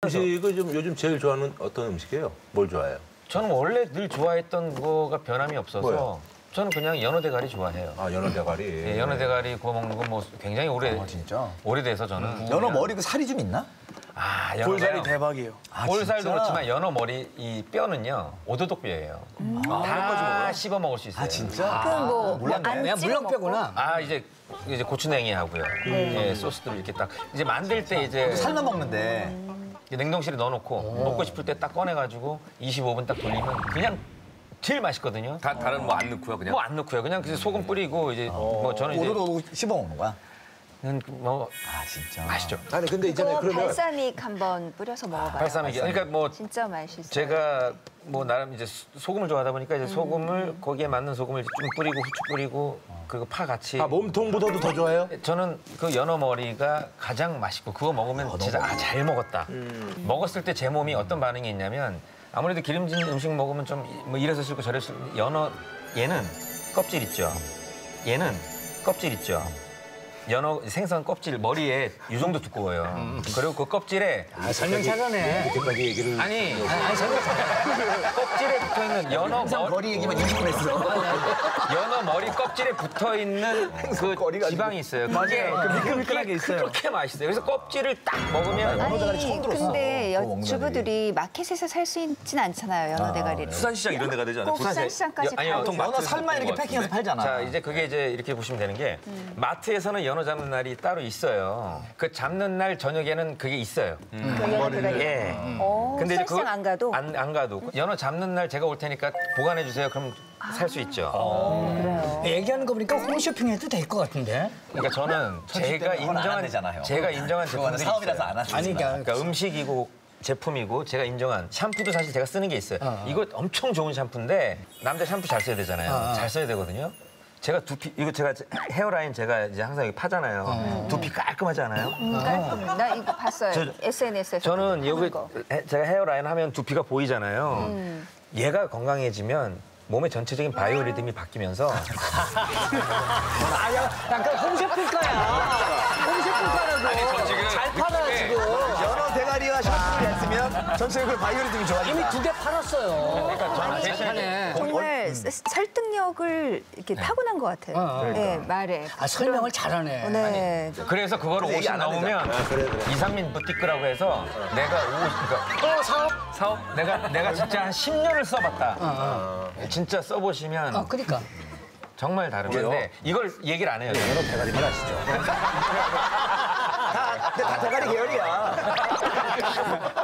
음식을 좀 요즘 제일 좋아하는 어떤 음식이에요? 뭘 좋아해요? 저는 원래 늘 좋아했던 거가 변함이 없어서 뭐요? 저는 그냥 연어 대가리 좋아해요. 아, 연어 대가리. 예, 연어 대가리 구워 먹는 건 뭐 굉장히 진짜? 오래돼서 저는. 연어 머리 그 살이 좀 있나? 아, 볼살이 대박이에요. 볼살도 그렇지만 연어 머리 이 뼈는요 오도독뼈예요. 다 씹어 먹을 수 있어요. 아 진짜? 그럼 뭐 몰랐네. 안 그냥 찍어 물렁뼈구나. 아 이제 고추냉이 하고요. 예, 소스들 이렇게 딱 이제 만들 때 이제 살만 먹는데. 냉동실에 넣어놓고 먹고 싶을 때 딱 꺼내가지고 25분 딱 돌리면 그냥 제일 맛있거든요. 다른 뭐 안 넣고요, 그냥? 뭐 안 넣고요. 그냥 소금 뿌리고 이제 뭐 저는 이제 오도독 씹어 먹는 거야? 그냥 뭐 아 진짜. 맛있죠. 아니, 근데 있잖아요. 그거 그러면. 발사믹 한번 뿌려서 먹어봐요. 발사믹이 그러니까 뭐 진짜 맛있어요. 제가 뭐 나름 이제 소금을 좋아하다 보니까 이제 소금을 거기에 맞는 소금을 좀 뿌리고 후추 뿌리고 그리고 파 같이. 아, 몸통보다도 더 좋아해요? 저는 그 연어 머리가 가장 맛있고 그거 먹으면 진짜 잘 먹었다. 먹었을 때 제 몸이 어떤 반응이 있냐면 아무래도 기름진 음식 먹으면 좀 뭐 이래서 싫고 저래서 싫고 연어 얘는 껍질 있죠. 얘는 껍질 있죠. 연어 생선 껍질 머리에 이 정도 두꺼워요. 그리고 그 껍질에 설명 잘하네. 이렇게까지 얘기를. 아니 껍질에 붙어 있는 연어 머리 얘기만 20분 했어. 연어 머리 껍질에 붙어 있는 그 지방이 있어요. 그게 미끌미끌하게 있어요. 그렇게 맛있어요. 그래서 껍질을 딱 먹으면 아니 처음 들었어. 근데 그거 먹는 주부들이 마켓에서 살 수 있진 않잖아요, 연어 대가리를. 수산시장 이런 데 가야 되지 않아요? 꼭 수산시장까지 아니요, 가고. 연어 살만 이렇게 패킹해서 팔잖아. 자 이제 그게 이제 이렇게 보시면 되는 게 마트에서는 연어 잡는 날이 따로 있어요. 그 잡는 날 저녁에는 그게 있어요. 그 연어 대가리. 예. 근데 이제 그걸 안 가도. 안 가도 연어 잡는 날 제가 올 테니까 보관해 주세요. 그럼 살 수 있죠. 얘기하는 거 보니까 홈쇼핑해도 될 것 같은데. 그러니까 저는 제가 그건 안 인정한 되잖아요. 제가 인정한 그거는 제품들이 사업이라서 있어요. 안 하죠. 아니 그러니까 음식이고 제품이고 제가 인정한 샴푸도 사실 제가 쓰는 게 있어요. 이거 엄청 좋은 샴푸인데 남자 샴푸 잘 써야 되잖아요. 잘 써야 되거든요. 제가 두피 이거 제가 헤어라인 제가 이제 항상 여기 파잖아요. 두피 깔끔하지 않아요? 깔끔. 나 이거 봤어요. SNS에서. 저는 여기 제가 헤어라인 하면 두피가 보이잖아요. 얘가 건강해지면 몸의 전체적인 바이오 리듬이 바뀌면서 약간 홈쇼핑 거야. 홈쇼핑 거라고. 잘 팔아 지금. 연어 대가리와 샴푸를 했으면 전체적으로 바이오리듬이 좋아진다. 이미 2개 팔았어요. 그러니까 저는 잘 파네. 정말 설득력을 이렇게 타고난 것 같아요. 네, 말에. 아 설명을 잘하네. 네. 그래서 그거를 50 안 하면 넘으면 이상민 부티크라고 해서 내가 그러니까 사업 내가 진짜 한 10년을 써봤다. 진짜 써보시면 그러니까. 정말 다른데 이걸 얘기를 안 해요. 연어 대가리만 하시죠. 근데 다 대가리 계열이야.